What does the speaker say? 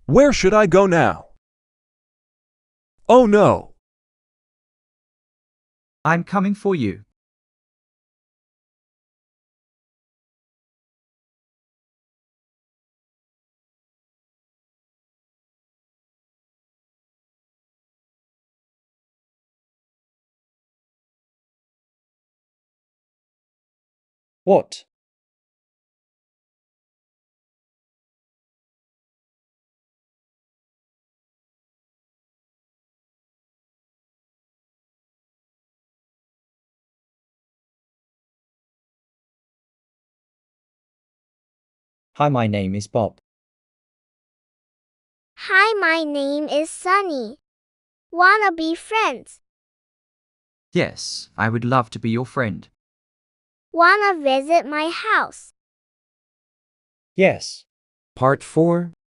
Where should I go now? Oh no! I'm coming for you. What? Hi, my name is Bob. Hi, my name is Sunny. Wanna be friends? Yes, I would love to be your friend. Wanna visit my house? Yes. Part 4.